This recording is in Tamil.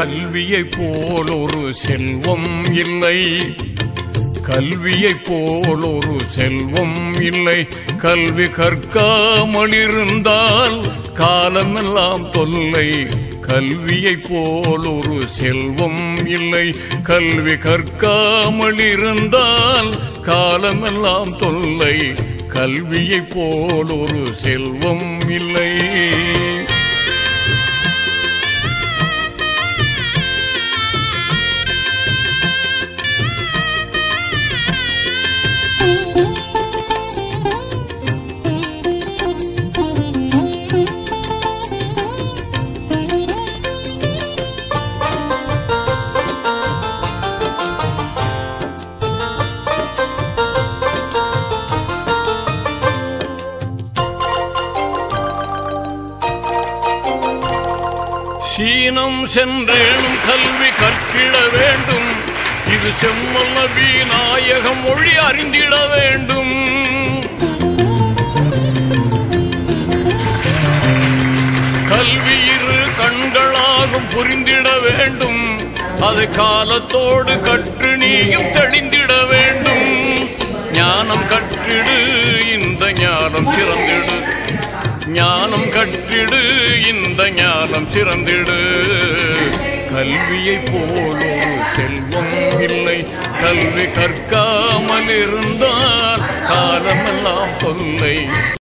கல்வியைப் போல் ஒரு செல்வம் இல்லை, கல்வியைப் போல் ஒரு செல்வம் இல்லை. கல்வி கற்காமல் இருந்தால் காலமெல்லாம் தொல்லை. கல்வியைப் போல் ஒரு செல்வம் இல்லை, கல்வி கற்காமல் இருந்தால் காலமெல்லாம் தொல்லை. கல்வியைப் போல் ஒரு செல்வம் இல்லை. சீனம் சென்றேனும் கல்வி கற்கிட வேண்டும், இது செம்மல் நபி நாயகம் மொழி அறிந்திட வேண்டும். கல்வி இரு கண்களாகும் புரிந்திட வேண்டும், அதை காலத்தோடு கற்று நீயும் தெளிந்திட வேண்டும். ஞானம் கற்றிடு இந்த ஞானம் சிறந்திடு, ஞானம் கற்றிடு இந்த ஞானம் சிறந்திடு. கல்வியைப் போல் ஒரு செல்வம் இல்லை, கல்வி கற்காமல் இருந்தால் காலமெல்லாம் தொல்லை.